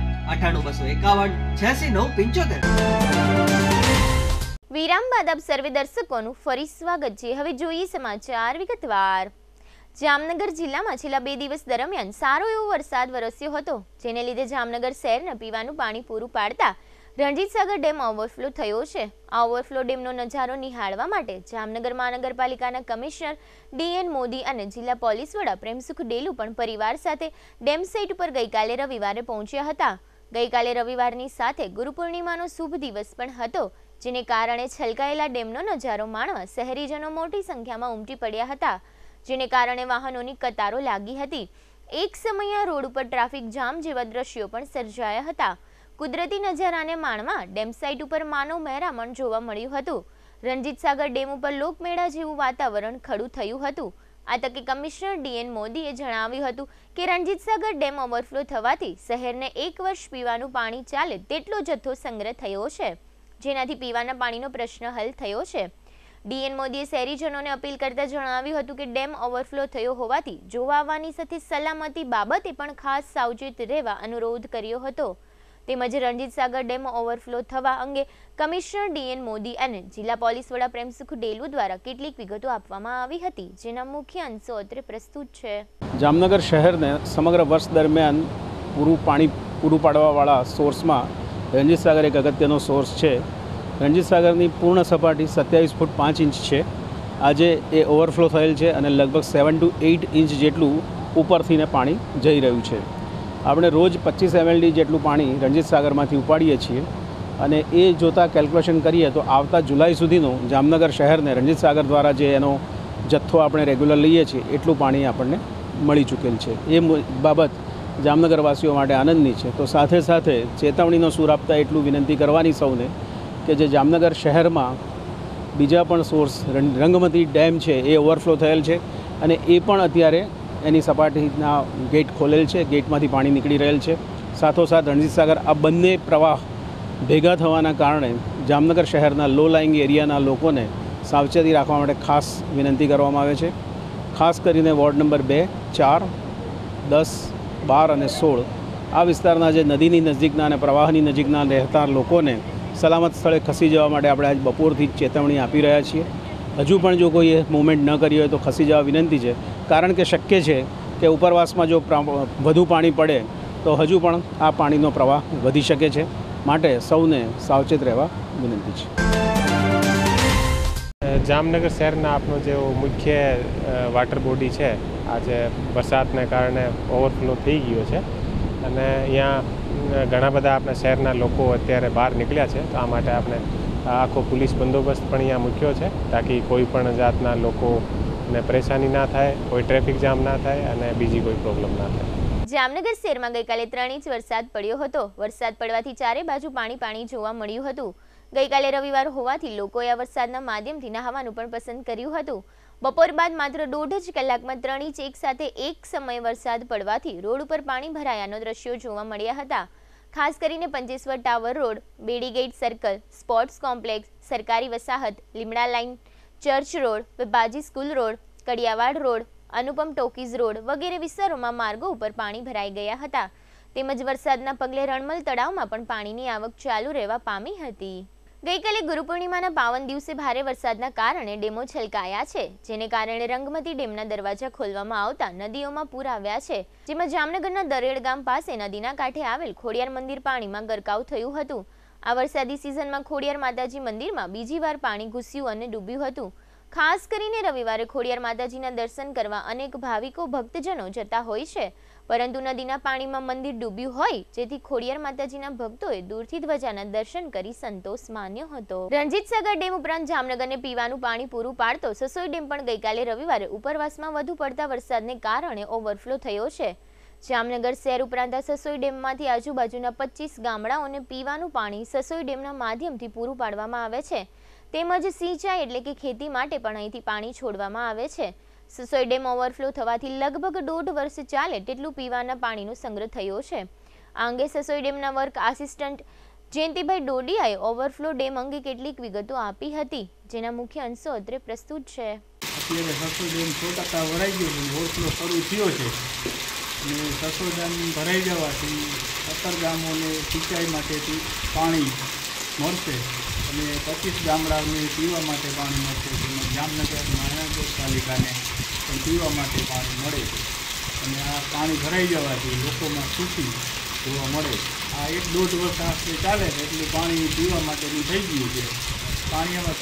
982685 વિરામ બાદ આપ સર્વે દર્શકોનું ફરી સ્વાગત છે. હવે જોઈએ સમાચાર વિગતવાર. જામનગર જિલ્લામાં છેલ્લા 2 દિવસ દરમિયાન સારો એવો વરસાદ વરસ્યો હતો, જેને લીધે જામનગર શહેરને પીવાનું પાણી પૂરું પાડતા રણજીતસાગર ડેમ ઓવરફ્લો થયો છે. આ ઓવરફ્લો ડેમનો નજારો નિહાળવા માટે જામનગર મહાનગરપાલિકાના કમિશનર ડીએન મોદી અને જિલ્લા પોલીસ વડા પ્રેમસુખ ડેલુ પણ પરિવાર સાથે ડેમ સાઇટ ઉપર ગઈકાલે રવિવારે પહોંચ્યા હતા. ગઈકાલે રવિવારની સાથે ગુરુ પૂર્ણિમાનો શુભ દિવસ પણ હતો, જેને કારણે છલકાયેલા ડેમનો નજારો માણવા શહેરીજનો મોટી સંખ્યામાં ઉમટી પડ્યા હતા, જેને કારણે વાહનોની કતારો લાગી હતી. એક સમયે આ રોડ ઉપર ટ્રાફિક જામ જેવા દ્રશ્યો પણ સર્જાયા હતા. કુદરતી નજારાને માણવા ડેમ સાઇટ ઉપર માનવ મહેરામણ જોવા મળ્યું હતું. રણજીતસાગર ડેમ ઉપર લોકમેળા જેવું વાતાવરણ ખડું થયું હતું. આ તકે કમિશનર ડીએન મોદીએ જણાવ્યું હતું કે રણજીતસાગર ડેમ ઓવરફ્લો થવાથી શહેરને 1 વર્ષ પીવાનું પાણી ચાલે તેટલો જથ્થો સંગ્રહ થયો છે, જેનાથી પીવાના પાણીનો પ્રશ્ન હલ થયો છે. ડીએન મોદીએ શહેરીજનોને અપીલ કરતા જણાવ્યું હતું કે ડેમ ઓવરફ્લો થયો હોવાથી જોવા આવવાની સાથે સલામતી બાબતે પણ ખાસ સાવચેત રહેવા અનુરોધ કર્યો હતો. તેમજ રણજીતસાગર ડેમ ઓવરફ્લો થવા અંગે કમિશનર ડીએન મોદી અને જિલ્લા પોલીસ વડા પ્રેમસુખ ડેલુ દ્વારા કેટલીક વિગતો આપવામાં આવી હતી, જેના મુખ્ય અંશો અત્રે પ્રસ્તુત છે. જામનગર શહેરને સમગ્ર વર્ષ દરમિયાન પાણી પૂરું પાડવાવાળા સોર્સમાં રણજીતસાગર એક અગત્યનો સોર્સ છે. રણજીતસાગરની પૂર્ણ સપાટી 27 ફૂટ 5 ઇંચ છે. આજે એ ઓવરફ્લો થયેલ છે અને લગભગ 7 to 8 ઇંચ જેટલું ઉપરથીને પાણી જઈ રહ્યું છે. આપણે રોજ 25 mld જેટલું પાણી રણજીતસાગરમાંથી ઉપાડીએ છીએ અને એ જોતાં કેલ્ક્યુલેશન કરીએ તો આવતા જુલાઈ સુધીનું જામનગર શહેરને રણજીતસાગર દ્વારા જે એનો જથ્થો આપણે રેગ્યુલર લઈએ છીએ એટલું પાણી આપણને મળી ચૂકેલ છે. એ બાબત જામનગરવાસીઓ માટે આનંદની છે. તો સાથે સાથે ચેતવણીનો સૂર આપતા એટલું વિનંતી કરવાની સૌને કે જે જામનગર શહેરમાં બીજા પણ સોર્સ રંગમતી ડેમ છે એ ઓવરફ્લો થયેલ છે અને એ પણ અત્યારે એની સપાટીના ગેટ ખોલેલ છે, ગેટમાંથી પાણી નીકળી રહેલ છે. સાથોસાથ રણજીતસાગર આ બંને પ્રવાહ ભેગા થવાના કારણે જામનગર શહેરના લો લાઇંગ એરિયાના લોકોને સાવચેતી રાખવા માટે ખાસ વિનંતી કરવામાં આવે છે. ખાસ કરીને વોર્ડ નંબર 2, 4, 10, 12 અને 16 આ વિસ્તારના જે નદીની નજીકના અને પ્રવાહની નજીકના રહેતા લોકોને સલામત સ્થળે ખસી જવા માટે આપણે આજ બપોરથી ચેતવણી આપી રહ્યા છીએ. હજુ પણ જો કોઈએ મૂવમેન્ટ ન કરી હોય તો ખસી જવા વિનંતી છે, કારણ કે શક્ય છે કે ઉપરવાસમાં જો વધુ પાણી પડે તો હજુ પણ આ પાણીનો પ્રવાહ વધી શકે છે. માટે સૌને સાવચેત રહેવા વિનંતી છે. જામનગર શહેરના આપણો જે મુખ્ય વોટર બોડી છે આજે વરસાદને કારણે ઓવરફ્લો થઈ ગયો છે અને અહીંયા ઘણા બધા આપણા શહેરના લોકો અત્યારે બહાર નીકળ્યા છે. તો આ માટે આપણે આખો પોલીસ બંદોબસ્ત પણ અહીંયા મૂક્યો છે, તાકી કોઈ પણ જાતના લોકોને પરેશાની ના થાય, કોઈ ટ્રાફિક જામ ના થાય અને બીજી કોઈ પ્રોબ્લેમ ના થાય. જામનગર શહેરમાં ગઈકાલે 3 ઇંચ વરસાદ પડ્યો હતો. વરસાદ પડવાથી ચારે બાજુ પાણી જોવા મળ્યું હતું. ગઈકાલે રવિવાર હોવાથી લોકોએ આ વરસાદના માધ્યમથી નહાવાનું પણ પસંદ કર્યું હતું. બપોર બાદ માત્ર 1.5 કલાકમાં 3 ઇંચ એક સાથે એક સમયે વરસાદ પડવાથી રોડ ઉપર પાણી ભરાયાનો દ્રશ્યો જોવા મળ્યા હતા. ખાસ કરીને Pancheshwar tower road, Bedi gate circle, sports complex, સરકારી વસાહત, Limda line, church road, Vibhaji school road, Kadiyawad road, Anupam talkies road વગેરે વિસ્તારોમાં માર્ગો ઉપર પાણી ભરાઈ ગયા હતા. તેમજ વરસાદના પગલે રણમલ તળાવમાં પણ પાણીની આવક ચાલુ રહેવા પામી હતી. ગઈકાલે ગુરુ પૂર્ણિમાના પાવન દિવસે ભારે વરસાદના કારણે ડેમો છલકાયા છે, જેને કારણે રંગમતી ડેમના દરવાજા ખોલવામાં આવતા નદીઓમાં પૂર આવ્યા છે. જેમાં જામનગરના દરેડ ગામ પાસે નદીના કાંઠે આવેલ ખોડિયાર મંદિર પાણીમાં ગરકાવ થયું હતું. આ વરસાદી સિઝનમાં ખોડિયાર માતાજી મંદિરમાં બીજી વાર પાણી ઘૂસ્યું અને ડૂબ્યું હતું. ખાસ કરીને રવિવારે ખોડિયાર માતાજીના દર્શન કરવા અનેક ભાવિકો ભક્તજનો જતા હોય છે, પરંતુ નદીના પાણીમાં મંદિર ડૂબ્યું હોય, જેથી ખોડિયાર માતાજીના ભક્તોએ દૂરથી ધ્વજાના દર્શન કરી સંતોષ માન્યો હતો. રણજીતસાગર ડેમ ઉપરાંત જામનગરને પીવાનું પાણી પૂરું પાડતો સસોઈ ડેમ પણ ગઈકાલે રવિવારે ઉપરવાસમાં વધુ પડતા વરસાદને કારણે ઓવરફ્લો થયો છે. જામનગર શહેર ઉપરાંત સસોઈ ડેમમાંથી આજુબાજુના 25 ગામડાઓને પીવાનું પાણી સસોઈ ડેમના માધ્યમથી પૂરું પાડવામાં આવે છે. તેમજ સિંચાઈ એટલે કે ખેતી માટે પણ અહીંથી પાણી છોડવામાં આવે છે. સસોઈ ડેમ ઓવરફ્લો થવાથી લગભગ 1.5 વર્ષ ચાલે તેટલું પીવાના પાણીનો સંગ્રહ થયો છે. આ અંગે સસોઈ ડેમના વર્ક આસિસ્ટન્ટ જયંતિભાઈ ડોડિયાએ ઓવરફ્લો ડેમ અંગે કેટલીક વિગતો આપી હતી, જેના મુખ્ય અંશો અત્રે પ્રસ્તુત છે. અત્યારે સસોઈ ડેમ 100% ભરાઈ ગયો છે, ઓવરફ્લો શરૂ થયો છે અને સસોઈ ડેમ ભરાઈ જવાથી 17 ગામોને સિંચાઈ માટેથી પાણી મળશે અને 25 ગામડાઓને પીવા માટે પાણી મળશે. તેમજ જામનગર મહાનગરપાલિકાને પણ પીવા માટે પાણી મળે છે અને આ પાણી ભરાઈ જવાથી લોકોમાં ખુશી જોવા મળે. આ 1.5 વર્ષ આશરે ચાલે એટલું પાણી પીવા માટેનું થઈ ગયું છે. પાણીમાં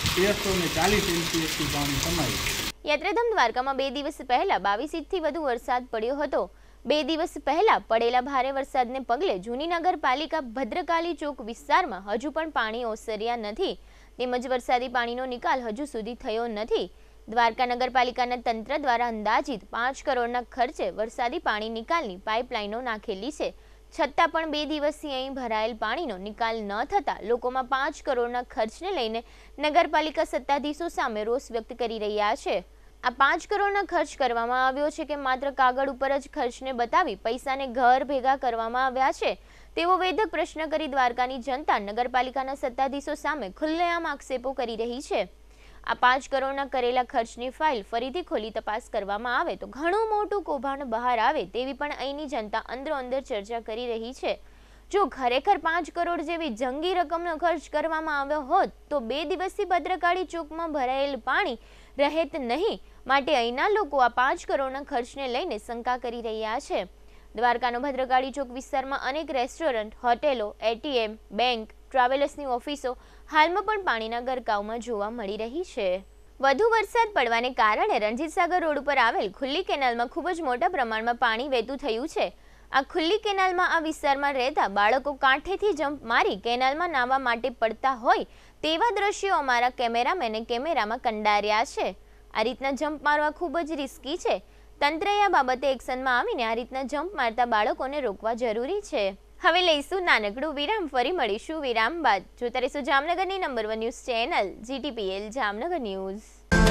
1340 MCFથી પાણી સમાય છે. યાત્રાધામ દ્વારકામાં 2 દિવસ પહેલા 22 ઇંચથી વધુ વરસાદ પડ્યો હતો. 2 દિવસ પહેલા પડેલા ભારે વરસાદને પગલે જૂની નગરપાલિકા ભદ્રકાલી ચોક વિસ્તારમાં હજુ પણ પાણી ઓસર્યા નથી, તેમજ વરસાદી પાણીનો નિકાલ હજુ સુધી થયો નથી. દ્વારકા નગરપાલિકાના તંત્ર દ્વારા અંદાજિત 5 કરોડના ખર્ચે વરસાદી પાણી નિકાલની પાઇપલાઇનો નાખેલી છે, છતાં પણ 2 દિવસથી અહીં ભરાયેલ પાણીનો નિકાલ ન થતા લોકોમાં 5 કરોડના ખર્ચને લઈને નગરપાલિકા સત્તાધીશો સામે રોષ વ્યક્ત કરી રહ્યા છે. આ 5 કરોડના ખર્ચ કરવામાં આવ્યો છે કે માત્ર કાગળ ઉપર જ ખર્ચને બતાવી પૈસાને ઘર ભેગા કરવામાં આવ્યા છે તેવો વેધક પ્રશ્ન કરી દ્વારકાની જનતા નગરપાલિકાના સત્તાધીશો સામે ખુલ્લેઆમ આક્ષેપો કરી રહી છે. આ 5 કરોડના કરેલા ખર્ચની ફાઇલ ફરીથી ખોલી તપાસ કરવામાં આવે તો ઘણું મોટું કૌભાંડ બહાર આવે તેવી પણ અહીંની જનતા અંદરોઅંદર ચર્ચા કરી રહી છે. જો ખરેખર 5 કરોડ જેવી જંગી રકમનો ખર્ચ કરવામાં આવ્યો હોત તો 2 દિવસથી ભદ્રકાળી ચોકમાં ભરાયેલ પાણી રહેત નહીં. માટે અહીંના લોકો આ 5 કરોડના ખર્ચને લઈને શંકા કરી રહ્યા છે. દ્વારકાનો ભદ્રકાળી ચોક વિસ્તારમાં અનેક રેસ્ટોરન્ટ, હોટેલો, ATM, બેંક, ટ્રાવેલર્સની ઓફિસો હાલમાં પણ પાણીના ગરકાવમાં જોવા મળી રહી છે. વધુ વરસાદ પડવાને કારણે રણજીતસાગર રોડ ઉપર આવેલ ખુલ્લી કેનાલમાં ખૂબ જ મોટા પ્રમાણમાં પાણી વહેતું થયું છે. આ ખુલ્લી કેનાલમાં આ વિસ્તારમાં રહેતા બાળકો કાંઠેથી જમ્પ મારી કેનાલમાં નાહવા માટે પડતા હોય તેવા દ્રશ્યો અમારા કેમેરામેને કેમેરામાં કંડાર્યા છે. આ રીતના જમ્પ મારવા ખૂબ જ રિસ્કી છે. તંત્રએ આ બાબતે એક્શનમાં આવીને આ રીતના જમ્પ મારતા બાળકોને રોકવા જરૂરી છે. હવે લઈશું નાનકડું વિરામ, ફરી મળીશું વિરામ બાદ. જોતા રહેશો જામનગરની number 1 news channel GTPL Jamnagar news.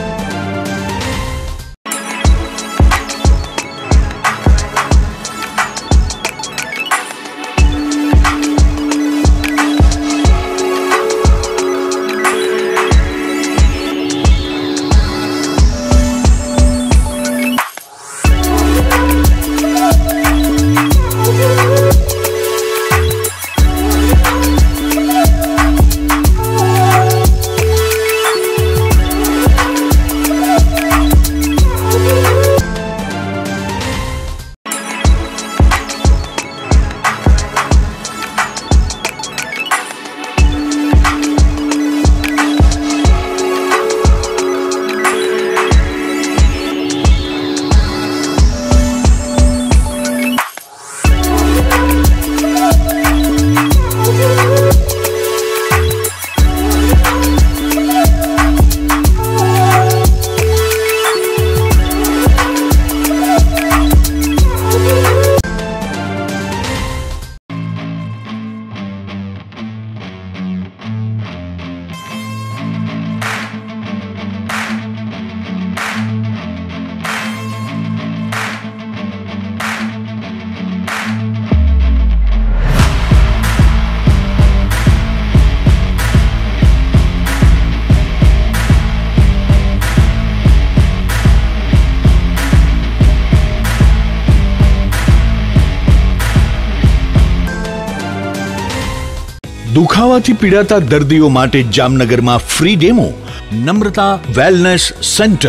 દુખાવાથી પીડાતા દર્દીઓ માટે જામનગરમાં free demo. Namrata wellness centre,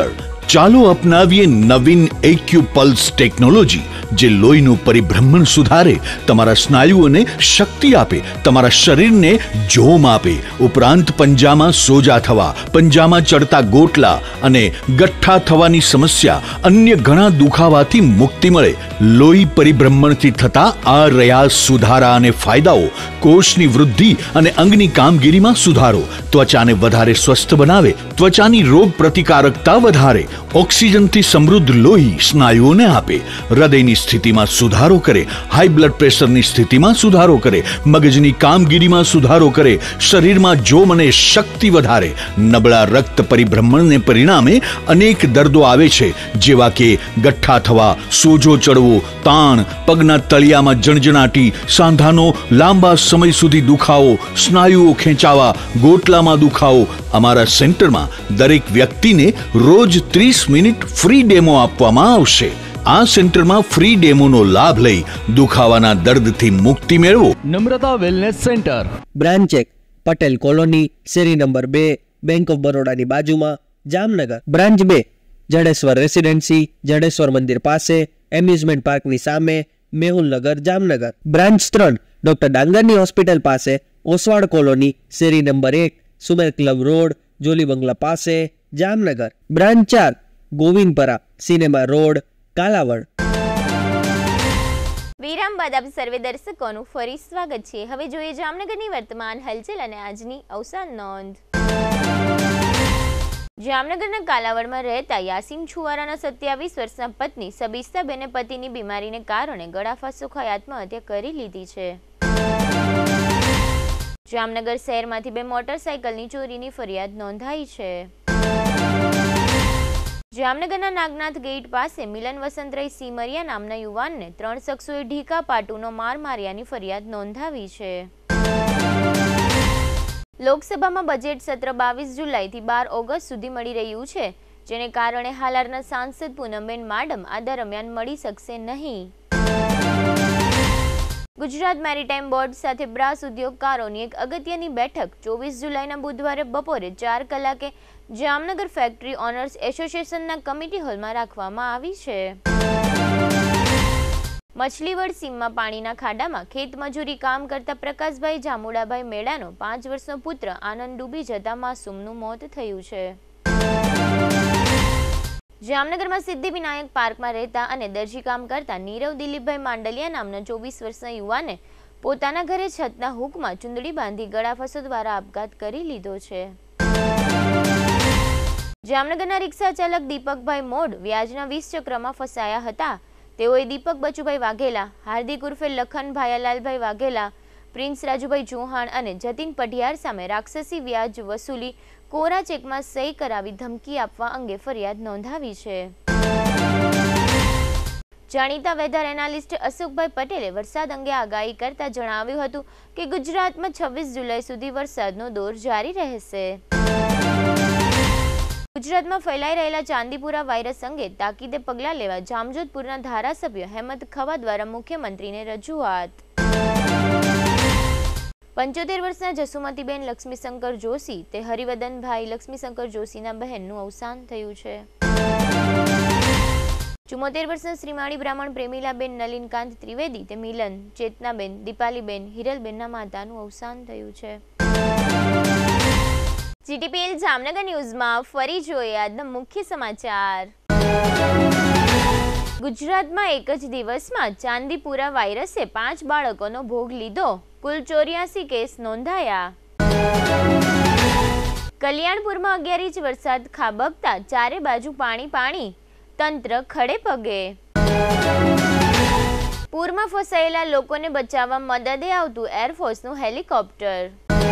ચાલો અપનાવીએ નવીન એક્યુપલ્સ ટેકનોલોજી, જે લોહીનું પરિભ્રમણ સુધારે, તમારા સ્નાયુઓને શક્તિ આપે, તમારા શરીરને જોમ આપે, ઉપરાંત પંજામાં સોજા થવા, પંજામાં ચડતા ગોટલા અને ગઠ્ઠા થવાની સમસ્યા, અન્ય ઘણા દુખાવાથી મુક્તિ મળે. લોહી પરિભ્રમણથી થતા આ રહ્યા સુધારા અને ફાયદાઓ: કોષની વૃદ્ધિ અને અંગની કામગીરીમાં સુધારો, ત્વચાને વધારે સ્વસ્થ બનાવે, ત્વચાની રોગ પ્રતિકારકતા વધારે, ઓક્સિજનથી સમૃદ્ધ લોહી સ્નાયુઓને આપે, હૃદયની સ્થિતિમાં સુધારો કરે, હાઈ બ્લડ પ્રેશરની સ્થિતિમાં સુધારો કરે, મગજની કામગીરીમાં સુધારો કરે, શરીરમાં જોમ અને શક્તિ વધારે. નબળા રક્ત પરિભ્રમણને પરિણામે અનેક દર્દો આવે છે, જેવા કે ગઠ્ઠા થવા, સોજો ચડવો, તાણ, પગના તળિયામાં જણજણાટી, સાંધાનો લાંબા સમય સુધી દુખાવો, સ્નાયુઓ ખેંચાવા, ગોટલામાં દુખાવો. અમારા સેન્ટરમાં દરેક વ્યક્તિને રોજ 30 મિનિટ ફ્રી ડેમો આપવામાં આવશે. આ સેન્ટરમાં ફ્રી ડેમોનો લાભ લઈ દુખાવાના દર્દથી મુક્તિ મેળવો. Namrata wellness centre, branch 1, Patel colony, શેરી નંબર 2, બેંક ઓફ બરોડાની બાજુમાં, જામનગર. બ્રાન્ચ 2, જડેશ્વર રેસિડેન્સી, જડેશ્વર મંદિર પાસે, એમ્યુઝમેન્ટ પાર્કની સામે, મેહુલનગર, જામનગર. બ્રાન્ચ 3, ડોક્ટર ડાંગરની હોસ્પિટલ પાસે, ઓસવાડ કોલોની, શેરી number 1, Sumer club road, Jolly બંગલા પાસે, Jamnagar. Branch 4, Govindpara, cinema road, Kalavad. વિરામ બાદ આપ સર્વે દર્શકોનું ફરી સ્વાગત છે. હવે જોઈએ જામનગરની વર્તમાન હલચલ અને આજની અવસાન નોંધ. જામનગરના કાલાવડમાં રહેતા યાસીન છુવારાના 27 વર્ષના પત્ની સબીસ્તાબેને પતિની બીમારીને કારણે ગળાફાંસો ખાઈ આત્મહત્યા કરી લીધી છે. જામનગર શહેરમાંથી 2 મોટરસાયકલની ચોરીની ફરિયાદ નોંધાઈ છે. જામનગરના નાગનાથ ગેટ પાસે મિલન વસંતરાય સીમરિયા નામના યુવાનને 3 શખ્સોએ ઢીકા પાટુનો માર માર્યાની ફરિયાદ નોંધાવી છે. લોકસભામાં બજેટ સત્ર 22 જુલાઈથી 12 ઓગસ્ટ સુધી મળી રહ્યું છે, જેને કારણે હાલારના સાંસદ પૂનમબેન માડમ આ દરમિયાન મળી શકશે નહીં. ગુજરાત મેરીટાઈમ બોર્ડ સાથે બ્રાસ ઉદ્યોગકારોની એક અગત્યની બેઠક 24 જુલાઈના બુધવારે બપોરે 4 કલાકે જામનગર ફેક્ટરી ઓનર્સ એસોસિએશનના કમિટી હોલમાં રાખવામાં આવી છે. મછલીવડ સીમમાં પાણીના ખાડામાં ખેતમજૂરી કામ કરતા પ્રકાશભાઈ જામુડાભાઈ મેડાનો 5 વર્ષનો પુત્ર આનંદ ડૂબી જતા માસૂમનું મોત થયું છે. જામનગરમાં સિદ્ધિવિનાયક પાર્કમાં રહેતા અને દરજી કામ કરતા નીરવ દિલીપભાઈ માંડલિયા નામના 24 વર્ષના યુવાને પોતાના ઘરે છતના હૂકમાં ચૂંદડી બાંધી ગળાફાંસો દ્વારા આપઘાત કરી લીધો છે. જામનગરના રિક્ષા ચાલક દીપકભાઈ મોડ વ્યાજના 20 ચક્રમાં ફસાયા હતા. તેઓએ દીપક બચુભાઈ વાઘેલા, હાર્દિક ઉર્ફે લખન ભાયાલાલભાઈ વાઘેલા, પ્રિન્સ રાજુભાઈ ચૌહાણ અને જતીન પઢિયાર સામે રાક્ષસી વ્યાજ વસૂલી કોરા ચેકમાં સહી કરાવી ધમકી આપવા અંગે ફરિયાદ નોંધાવી છે. જાણીતા વેધર એનાલિસ્ટ અશોકભાઈ પટેલે વરસાદ અંગે આગાહી કરતા જણાવ્યું હતું કે ગુજરાતમાં 26 જુલાઈ સુધી વરસાદનો દોર જારી રહેશે. ગુજરાતમાં ફેલાઈ રહેલા ચાંદીપુરા વાયરસ અંગે તાકીદે પગલાં લેવા જામજોધપુરના ધારાસભ્ય હેમંત ખવા દ્વારા મુખ્યમંત્રીને રજૂઆત. 75 વર્ષના જસુમતીબેન લક્ષ્મીશંકર જોશી તે હરિવદનભાઈ લક્ષ્મીશંકર જોશીના બહેનનું અવસાન થયું છે. 74 વર્ષના શ્રીમાળી બ્રાહ્મણ પ્રેમીલાબેન નલિનકાંત ત્રિવેદી તે મિલન, ચેતનાબેન, દીપાલીબેન, હિરલબેનના માતાનું અવસાન થયું છે. જીટીપીએલ જામનગર ન્યૂઝમાં ફરી જોઈએ આજના મુખ્ય સમાચાર. ગુજરાતમાં એક જ દિવસમાં ચાંદીપુરા વાયરસે 5 બાળકોનો ભોગ લીધો. કુલ 84 કેસ નોંધાયા. કલ્યાણપુરમાં 11 ઇંચ વરસાદ ખાબકતા ચારે બાજુ પાણી પાણી, તંત્ર ખડે પગે. પૂરમાં ફસાયેલા લોકોને બચાવવા મદદે આવતું એરફોર્સનું હેલિકોપ્ટર.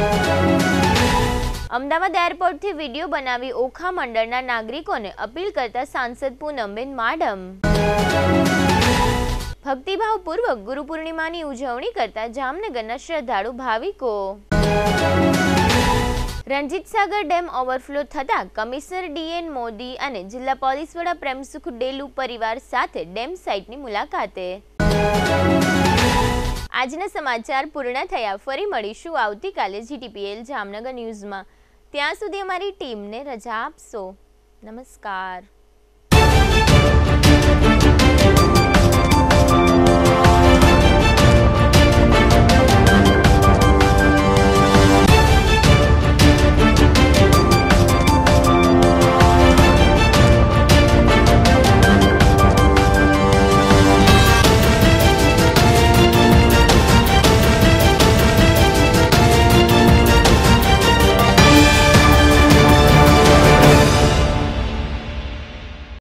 અમદાવાદ એરપોર્ટથી વિડીયો બનાવી ઓખા મંડળના નાગરિકોને અપીલ કરતા સાંસદ પૂનમબેન માડમ. ભક્તિભાવપૂર્વક ગુરુ પૂર્ણિમાની ઉજવણી કરતા જામનગરના શ્રદ્ધાળુ ભાવિકો. રણજીતસાગર ડેમ ઓવરફ્લો થતા કમિશનર ડીએન મોદી અને જિલ્લા પોલીસ વડા પ્રેમસુખ ડેલુ પરિવાર સાથે ડેમ સાઇટની મુલાકાતે. આજના સમાચાર પૂર્ણ થયા. ફરી મળીશું આવતીકાલે જીટીપીએલ જામનગર ન્યૂઝમાં. ત્યાં સુધી અમારી ટીમને રજા આપશો. નમસ્કાર.